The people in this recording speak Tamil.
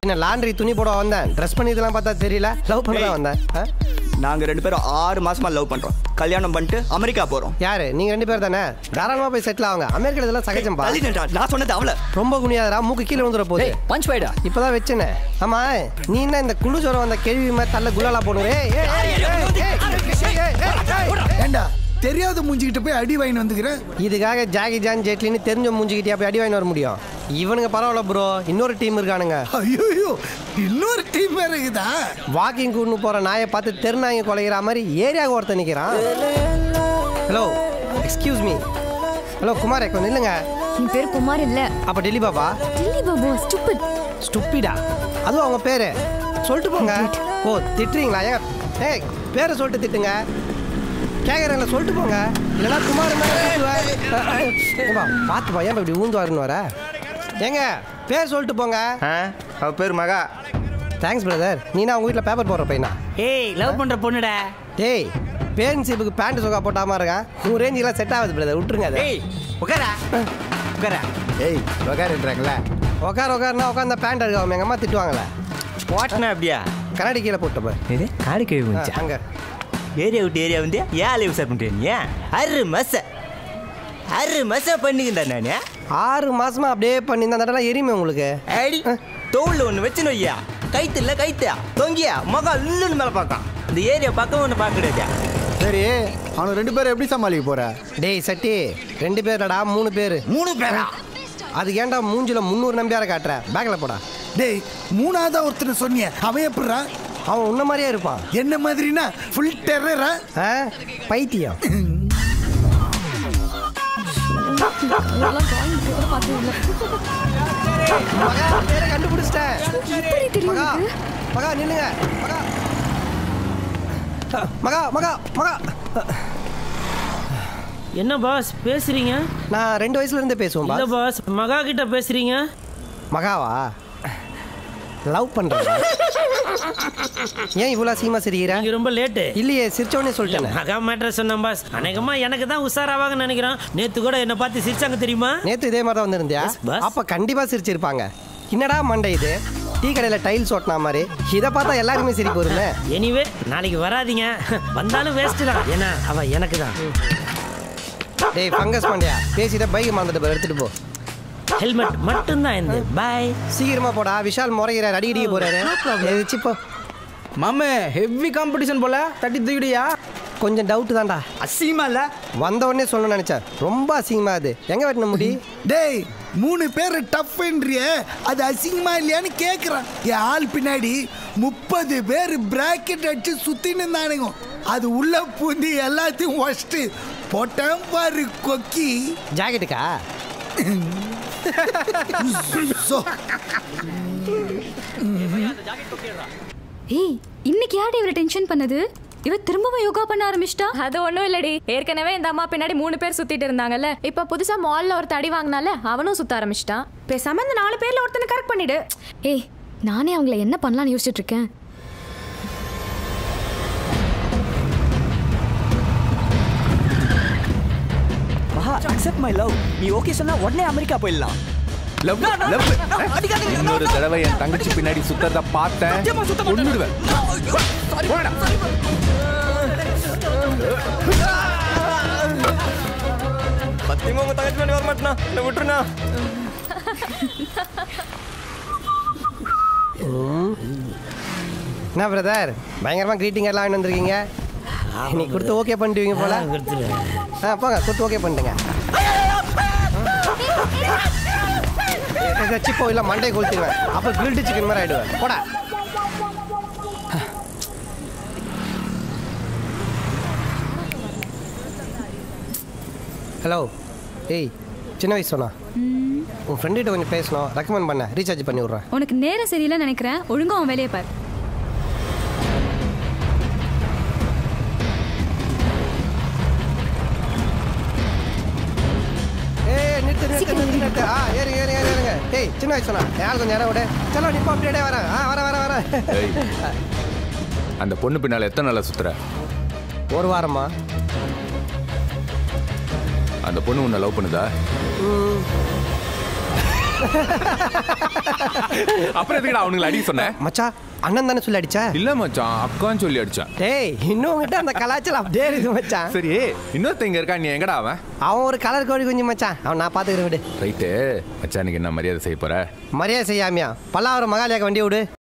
பின்ன லாண்ட்ரி துணி போட வந்தேன். ட்ரெஸ் பண்ணி இதெல்லாம் பார்த்தா தெரியல. லவ் பண்ண தான் வந்தேன். நாங்க 2 பேரும் 6 மாசமா லவ் பண்றோம். கல்யாணம் பண்ணிட்டு அமெரிக்கா போறோம். யாரு நீங்க 2 பேர் தானே? தாராளமா போய் செட்டில் ஆகுங்க. அமெரிக்கா இதெல்லாம் சகஜம் பா. நான் சொன்னது அவள. ரொம்ப குனியாதடா, மூக்கு கீழே வந்துற போகுது. பஞ்ச் வைடா. இப்பதான் வெச்சனே. ஆமா நீ என்ன இந்த குழு ஜோரம் வந்த கேள்வி மாதிரி தள்ள குலாலா போடுறே? ஏண்டா தெரியாத மூஞ்சிக்கிட்ட போய் அடி வாங்கி வந்துக்கிற? இதுக்காக ஜாகி ஜான் ஜெட்லின்னு தெரிஞ்ச மூஞ்சிக்கிட்டே போய் அடி வாங்கி வர முடியும்? இவனுங்க பரவாயில்ல ப்ரோ, இன்னொரு டீம் இருக்கானுங்க. ஐயோ இன்னொரு டீம் வேற இருக்குதா? வாக்கிங் கூட்டு போற நாயை பார்த்து தெருநாயை கொலைகிற மாதிரி ஏரியாவுக்கு ஒருத்தர் நிற்கிறான். Hello excuse me. Hello Kumar, கொஞ்சம் இல்லைங்க. என் பேர் குமார் இல்ல. அப்ப டெல்லி பாபா? டெல்லி பாபா ஸ்டூபிட். ஸ்டூபிடா? அதுவும் அவங்க பேரு சொல்லிட்டு போங்க. ஓ திட்டுறீங்களா? ஏய் பேரை சொல்லிட்டு திட்டுங்க. கேட்குறேன் சொல்லிட்டு போங்க. இல்லைன்னா குமார் பார்த்துப்பா. ஏன் இப்படி ஊந்துவாருன்னு வர? ஏங்க பேர் சொல்லிட்டு போங்க. அவ பேர் மகா. Thanks brother. நீனா உங்க வீட்டில் பேப்பர் போடுற பையனா? ஏய் லவ் பண்ற பொண்ணுடா. டேய் பேரண்ட்ஷிப்புக்கு பேண்ட் சொக்கா போட்டாமல் இருக்கேன். உங்கள் ரேஞ்சுக்கெல்லாம் செட் ஆகுது பிரதர், விட்டுருங்க அதை. ஏய் உட்காரா உட்காரா. ஏய் உக்காருன்றாங்களா? உட்காருன்னா உட்காந்து பேண்ட் இருக்காம எங்கள் அம்மா திட்டுவாங்களே. போட்டனா அப்படியா? கண்ணாடி கீழே போட்டப்ப இது காடு கழுவி வந்துச்சு. அங்கே ஏரியா விட்டு ஏரியா வந்து ஏன் லைவ் சார் பண்ணுறீங்க? 6 மாசம் பண்ணிக்கிட்டா நான் 6 மாசமா அப்படியே பண்ணி இந்த தடவை எரியுமே உங்களுக்கு. அடி தோல்ல ஒன்று வச்சுன்னு வையா. கைத்து இல்லை கைத்தா தொங்கியா மகா இல்லுன்னு மேலே பார்க்கான். இந்த ஏரியா பக்கம் ஒன்று பார்க்க கிடையாது. சரி அவனை 2 பேரும் எப்படி சமாளிக்க போற? டேய் சட்டி 2 பேர்டா 3 பேர். 3 பேரா? அதுக்கு ஏன்டா மூஞ்சில 300 நம்பியார காட்டுற? பேக்கில் போடா. டேய் 3ஆவதா ஒருத்தர் சொன்னிய, அவன் எப்படிறா? அவன் உன்ன மாதிரியே இருப்பான். என்ன மாதிரினா ஃபுல் டெரரா? பைத்தியம். கண்டுபிடிச்சிட்டேன். மகா மகா நில்லுங்க. மகா மகா மகா மகா. என்ன பாஸ் பேசுறீங்க? நான் 2 வயசுல இருந்தே பேசுவேன் இல்ல பாஸ். மகா கிட்ட பேசுறீங்க? மகாவா? லவ் பண்றேன். ஏன் இவ்வளோ சீமா சிரிக்கிற? நீங்க ரொம்ப லேட்டு. இல்லையே சிரிச்சோடனே சொல்லிட்டேன். மகா மேட்ரு சொன்னேன் பாஸ். அநேகமா எனக்கு தான் உஷாராவாங்கன்னு நினைக்கிறேன். நேத்து கூட என்ன பார்த்து சிரிச்சாங்க தெரியுமா? நேத்து இதே மாதிரி தான் வந்திருந்தியா? அப்ப கண்டிப்பா சிரிச்சிருப்பாங்க. என்னடா மண்டை இது? டீ கடையில் டைல்ஸ் ஓட்டினா மாதிரி. இதை பார்த்தா எல்லாருமே சிரிப்பு வருமே. எனிவே நாளைக்கு வராதிங்க. வந்தாலும் வேஸ்ட் தான். ஏன்னா அவ எனக்கு தான். டேய் ஃபங்கஸ் பாண்டியா, பேசிட்ட பைக் மறந்துட்டு எடுத்துட்டு போ. ஹெல்மெட் மட்டும்தான் இந்த. பாய். சீக்கிரமா போடா. விஷால் முறைகிறார், அடிக்கடிக்க போறாரு. எதிச்சு போ. மாமே ஹெவி காம்படிஷன் போல. தட்டி தூக்கிடியா? கொஞ்சம் டவுட் தான்டா. அசிங்கமா இல்ல? வந்த உடனே சொல்லணும்னு நினைச்சேன். ரொம்ப அசிங்கமா. அது எங்க வெட்டின முடி? டேய் 3 பேர் டஃப்ன்றிய, அது அசிங்கமா இல்லையான்னு கேட்குறான். என் ஆள் பின்னாடி 30 பேர் பிராக்கெட் அடிச்சு சுத்தின்னு இருந்தானுங்க. அது உள்ள பூந்தி எல்லாத்தையும் ஒஸ்ட்டு போட்டேன் பாரு கொக்கி. ஜாக்கெட்டுக்கா? ஏய் இன்னைக்கு யாரு இவரை டென்ஷன் பண்ணது? இவ திரும்பவும் யோகா பண்ண ஆரம்பிச்சிட்டா. அது ஒன்றும் இல்லடி. ஏற்கனவே இந்த அம்மா பின்னாடி 3 பேர் சுத்திட்டு இருந்தாங்கல்ல. இப்போ புதுசா மால்ல ஒரு தடி வாங்கினால அவனும் சுத்த ஆரம்பிச்சிட்டான். பேசாம இந்த 4 பேர்ல ஒருத்தனை கரெக்ட் பண்ணிடு. ஏய் நானே அவங்கள என்ன பண்ணலாம்னு யோசிச்சுட்டு இருக்கேன். Maha accept my love. நீ ஓகே சொன்னா உடனே அமெரிக்கா போயிடலாம். இன்னொரு தடவை என் தங்கச்சி பின்னாடி சுத்தறத பார்த்தேன் கொன்னுடுவேன். பத்தியமா உங்க தங்கச்சி பின்னாடி வர மாட்டேனா? என்ன விட்டுருனா? என்ன பிரதர் பயங்கரமா கிரீட்டிங் எல்லாம் வாங்கிட்டு வந்திருக்கீங்க. நீ கொடுத்து ஓகே பண்ணிடுவீங்க போல. போங்க கொடுத்து ஓகே பண்ணிட்டுங்க. சிப்போ இல்லை மண்டே கொளுத்துவேன். அப்போ கிரில்டு சிக்கன் மாதிரி ஆயிடுவேன். போடா. ஹலோ. ஏய் சின்ன வயசு சொன்னா உன் ஃப்ரெண்டுகிட்ட கொஞ்சம் பேசணும். ரெக்கமெண்ட் பண்ண ரீசார்ஜ் பண்ணி விட்றேன். உனக்கு நேரம் சரியில்லைன்னு நினைக்கிறேன். ஒழுங்கா அவன் வேலையை பாரு. ஏறுங்க. ஏய் சின்ன வயசு சொன்னா யார் கொஞ்சம் நேரம் விட. சலோ நிப்பா அப்படியே வரேன். வரேன். அந்த பொண்ணு பின்னால எத்தனை நாளா சுத்துற? 1 வாரமா. அந்த பொண்ணு உன்னை லவ் பண்ணுதா? அப்புறம் எதுக்குடா அவனுங்களை அடிக்க சொன்னேன்? மச்சான் அண்ணன் தானே சொல்லி அடிச்சா? இல்ல மச்சான், அக்கான்னு சொல்லி அடிச்சான். டேய் இன்னும் கிட்ட அந்த கலாச்சாரம் அப்படியே இருக்கு மச்சான். சரி, இன்னொருத்த இங்க இருக்கா, நீ எங்கடா அவன்? அவன் ஒரு கலர் கோழி குஞ்சு மச்சான், அவன் நான் பாத்துக்கிறேன் விடு. ரைட்டு மச்சான், எனக்கு என்ன மரியாதை செய்ய போற? மரியாதை செய்யாமியா? பல்லாவரம் மகாலியாக்க வண்டி விடு.